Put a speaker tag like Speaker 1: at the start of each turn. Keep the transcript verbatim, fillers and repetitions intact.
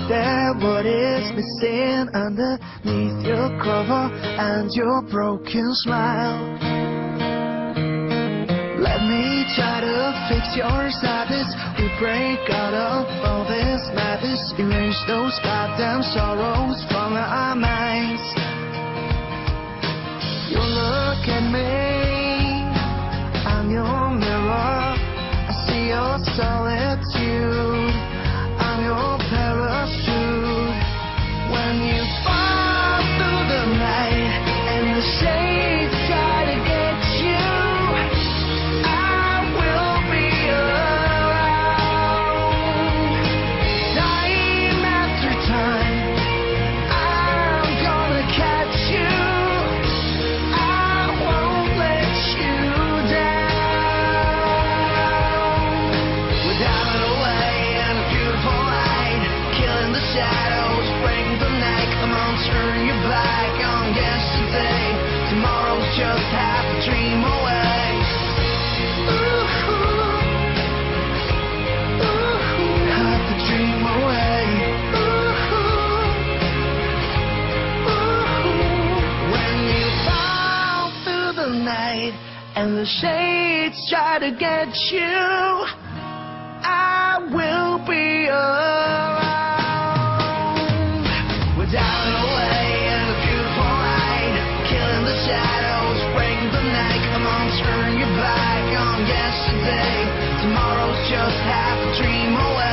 Speaker 1: there what is missing underneath your cover and your broken smile. Let me try to fix your sadness. We break out of all this madness, erase those goddamn sorrows from our minds. You look at me, I'm your mirror. I see your solitude, I'm your parachute. When you fall through the night and the shades try to get you, I will be around. Time after time, I'm gonna catch you. I won't let you down. Without a way and a beautiful light, killing the shadows, breaking the night. Come on, turn your back on yesterday. Tomorrow's just half a dream away. Ooh, ooh, half a dream away. Ooh, ooh. When you fall through the night and the shades try to get you, I will be around. Without a way and a beautiful light, killing the shadows, breaking the night. Come on, turn your back on yesterday. Tomorrow's just half a dream away.